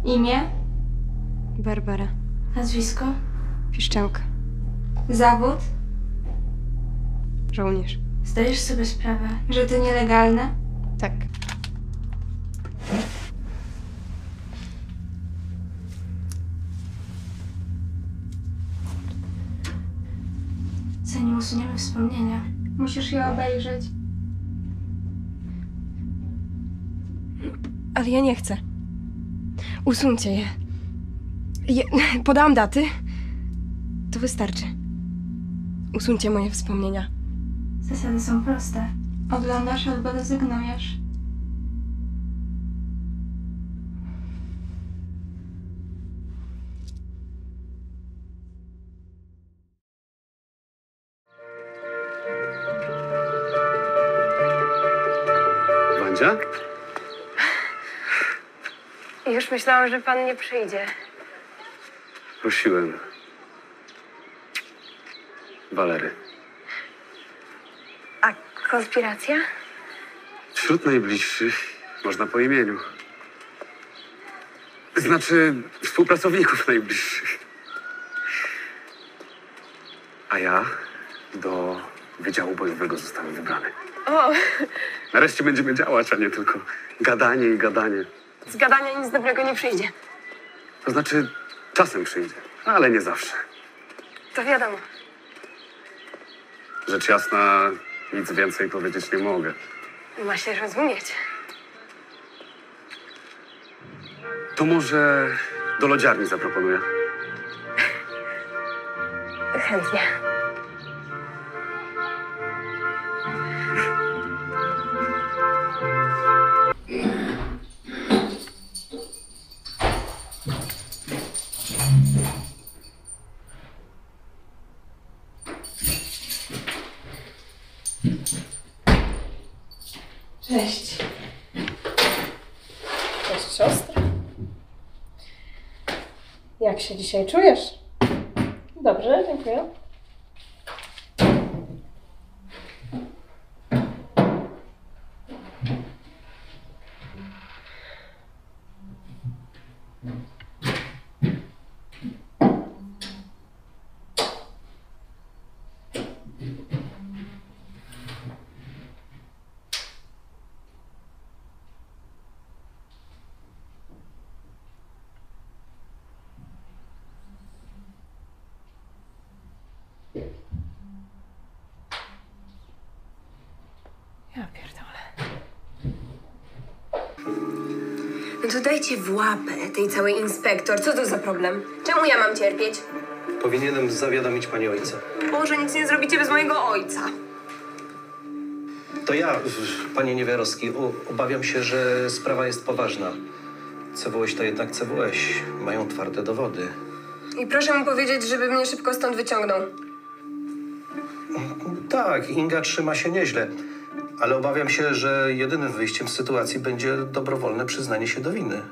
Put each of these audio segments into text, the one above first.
Imię? Barbara. Nazwisko? Piszczałka. Zawód? Żołnierz. Zdajesz sobie sprawę, że to nielegalne? Tak. Zanim usuniemy wspomnienia, musisz je obejrzeć. Ale ja nie chcę. Usuńcie je. Podałam daty. To wystarczy. Usuńcie moje wspomnienia. Zasady są proste. Oglądasz albo rezygnujesz. Wandzia? Już myślałam, że pan nie przyjdzie. Prosiłem. Walery. A konspiracja? Wśród najbliższych można po imieniu. Znaczy współpracowników najbliższych. A ja do Wydziału Bojowego zostałem wybrany. O, Nareszcie będziemy działać, a nie tylko gadanie i gadanie. z gadania nic dobrego nie przyjdzie. To znaczy czasem przyjdzie, ale nie zawsze. To wiadomo. Rzecz jasna, nic więcej powiedzieć nie mogę. Ma się rozumieć. To może do lodziarni zaproponuję. Chętnie. Cześć. Cześć, siostra. Jak się dzisiaj czujesz? Dobrze, dziękuję. Ja pierdolę. No to dajcie w łapę tej całej inspektor. Co to za problem? Czemu ja mam cierpieć? Powinienem zawiadomić pani ojca. Boże, nic nie zrobicie bez mojego ojca. To ja, panie Niewiarowski, obawiam się, że sprawa jest poważna. CWŚ to jednak CWŚ. Mają twarde dowody. I proszę mu powiedzieć, żeby mnie szybko stąd wyciągnął. Tak, Inga trzyma się nieźle. Ale obawiam się, że jedynym wyjściem z sytuacji będzie dobrowolne przyznanie się do winy.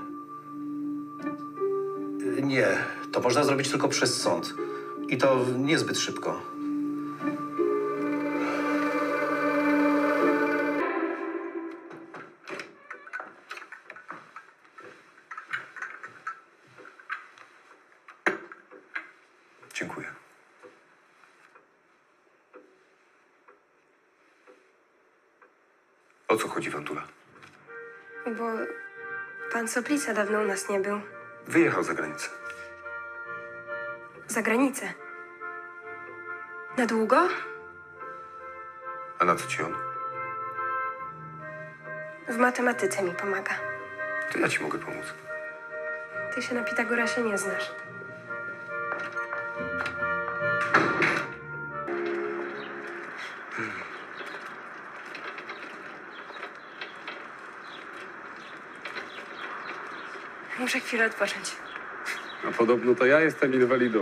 Nie, to można zrobić tylko przez sąd. I to niezbyt szybko. Dziękuję. O co chodzi, Wantula? Bo pan Soplica dawno u nas nie był. Wyjechał za granicę. Za granicę. Na długo? A na co ci on? W matematyce mi pomaga. To ja ci mogę pomóc. Ty się na Pitagorasie nie znasz. Muszę chwilę odpocząć. A podobno to ja jestem inwalidą.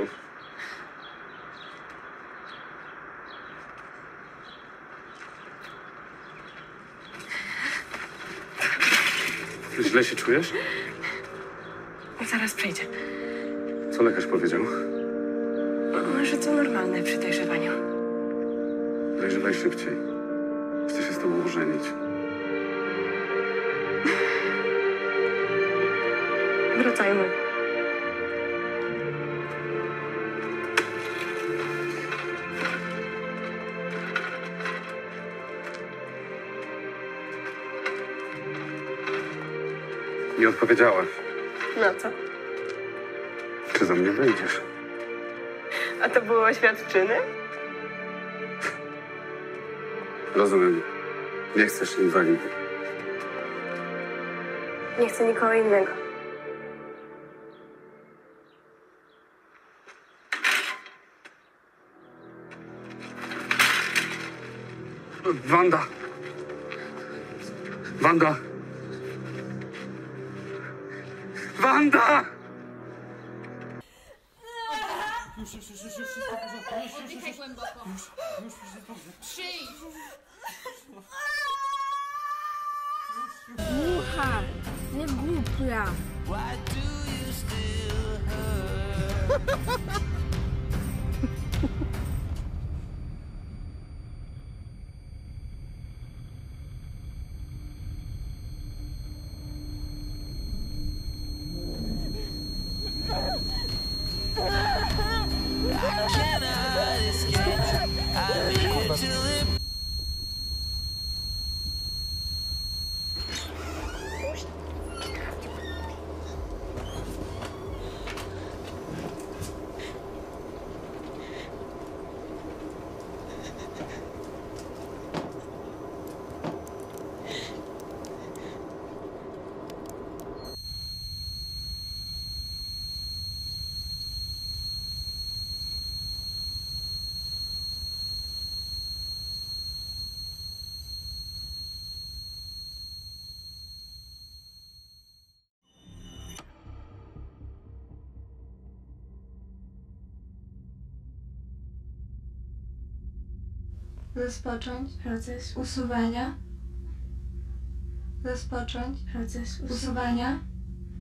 Źle się czujesz? Zaraz przejdzie. Co lekarz powiedział? Może to normalne przy dojrzewaniu. Dojrzewaj szybciej. Chcę się z tobą ożenić. Wracajmy. Nie odpowiedziałaś. No co? Czy za mnie wyjdziesz? A to były oświadczyny? Rozumiem. Nie chcesz inwalidy. Nie chcę nikogo innego. Wanda! Wanda! Wanda! Oddychaj głęboko. Przyjdź. Mucha, nie głupia. Rozpocząć proces usuwania. Rozpocząć proces usuwania.